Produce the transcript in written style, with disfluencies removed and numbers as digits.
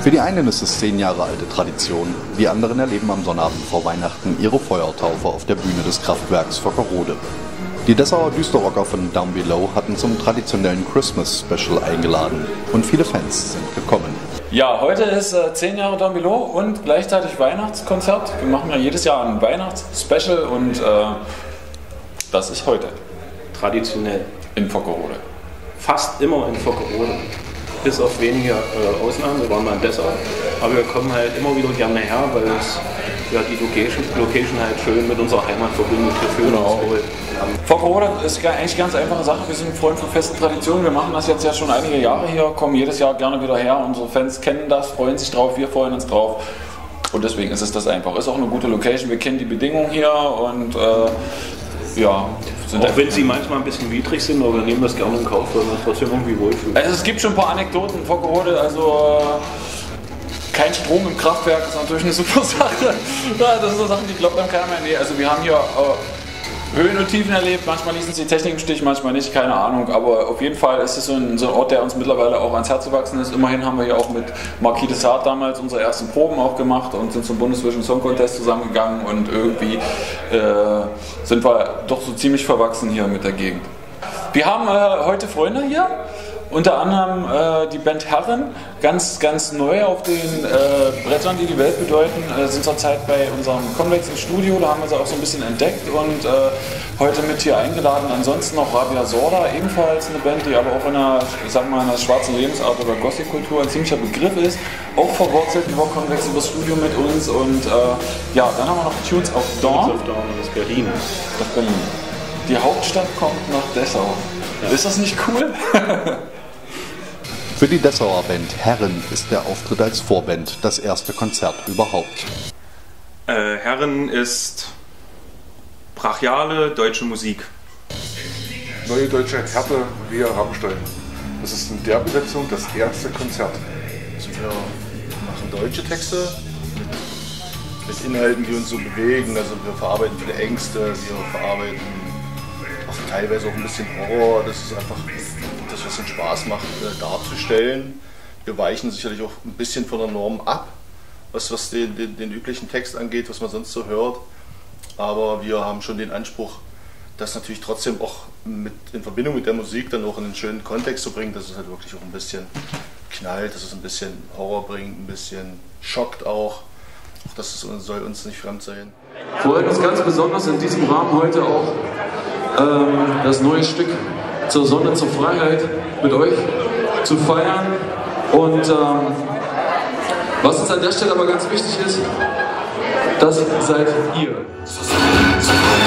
Für die einen ist es 10 Jahre alte Tradition, die anderen erleben am Sonnabend vor Weihnachten ihre Feuertaufe auf der Bühne des Kraftwerks Vockerode. Die Dessauer Düsterrocker von Down Below hatten zum traditionellen Christmas Special eingeladen und viele Fans sind gekommen. Ja, heute ist 10 Jahre Down Below und gleichzeitig Weihnachtskonzert. Wir machen ja jedes Jahr ein Weihnachtsspecial und das ist heute. Traditionell. In Vockerode. Fast immer in Vockerode. Bis auf wenige Ausnahmen, wir waren mal in Dessau. Aber wir kommen halt immer wieder gerne her, weil es ja die Location halt schön mit unserer Heimat verbindet. Wir fühlen uns wohl. Vockerode ist eigentlich eine ganz einfache Sache. Wir sind Freund von festen Traditionen. Wir machen das jetzt ja schon einige Jahre hier, kommen jedes Jahr gerne wieder her. Unsere Fans kennen das, freuen sich drauf, wir freuen uns drauf. Und deswegen ist es das einfach. Ist auch eine gute Location. Wir kennen die Bedingungen hier und ja. Auch wenn sie manchmal ein bisschen widrig sind, aber wir nehmen das gerne in Kauf, weil wir uns trotzdem irgendwie wohlfühlen. Also es gibt schon ein paar Anekdoten in Vockerode, also kein Strom im Kraftwerk ist natürlich eine super Sache. Ja, das sind so Sachen, die glaubt einem keiner mehr. Nee, also wir haben hier Höhen und Tiefen erlebt, manchmal ließen sie die Technik im Stich, manchmal nicht, keine Ahnung. Aber auf jeden Fall ist es so ein Ort, der uns mittlerweile auch ans Herz gewachsen ist. Immerhin haben wir hier auch mit Marquis de Sade damals unsere ersten Proben auch gemacht und sind zum Bundesvision Song Contest zusammengegangen und irgendwie sind wir doch so ziemlich verwachsen hier mit der Gegend. Wir haben heute Freunde hier. Unter anderem die Band Herren, ganz neu auf den Brettern, die die Welt bedeuten, sind zurzeit bei unserem Convex im Studio, da haben wir sie auch so ein bisschen entdeckt und heute mit hier eingeladen. Ansonsten noch Rabia Sorda, ebenfalls eine Band, die aber auch in einer, sagen wir mal, einer schwarzen Lebensart oder Gothic-Kultur ein ziemlicher Begriff ist, auch verwurzelt über Convex, über das Studio mit uns und ja, dann haben wir noch Tunes of Dawn. Tunes of Dawn aus Berlin. Nach Berlin. Die Hauptstadt kommt nach Dessau. Ja. Ist das nicht cool? Für die Dessauer Band Herren ist der Auftritt als Vorband das erste Konzert überhaupt. Herren ist brachiale deutsche Musik. Neue deutsche Härte via Rammstein. Das ist in der Besetzung das erste Konzert. Also wir machen deutsche Texte mit Inhalten, die uns so bewegen. Also wir verarbeiten viele Ängste, wir verarbeiten auch teilweise auch ein bisschen Horror. Das ist einfach das, was uns Spaß macht, darzustellen. Wir weichen sicherlich auch ein bisschen von der Norm ab, was den üblichen Text angeht, was man sonst so hört. Aber wir haben schon den Anspruch, das natürlich trotzdem auch in Verbindung mit der Musik dann auch in einen schönen Kontext zu bringen, dass es halt wirklich auch ein bisschen knallt, dass es ein bisschen Horror bringt, ein bisschen schockt auch. Das soll uns nicht fremd sein. Freut uns ganz besonders in diesem Rahmen heute auch das neue Stück zur Sonne, zur Freiheit mit euch zu feiern. Und was uns an der Stelle aber ganz wichtig ist, das seid ihr.